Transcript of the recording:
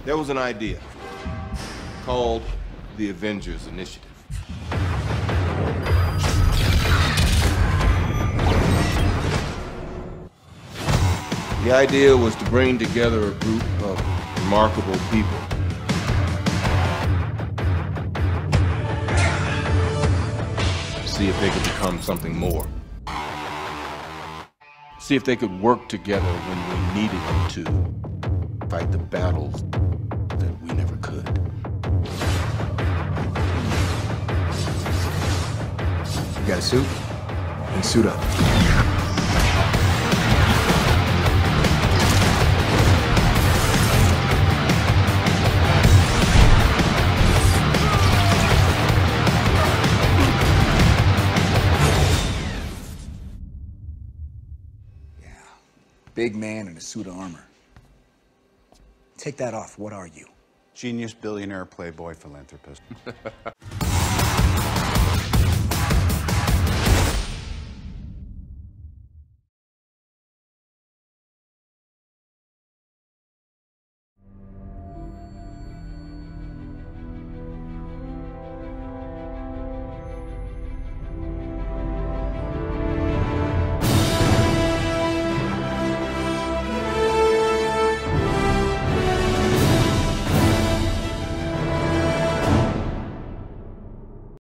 There was an idea called the Avengers Initiative. The idea was to bring together a group of remarkable people. See if they could become something more. See if they could work together when we needed them to. Fight the battles that we never could. You got a suit? Then suit up. Big man in a suit of armor. Take that off. What are you? Genius, billionaire, playboy, philanthropist.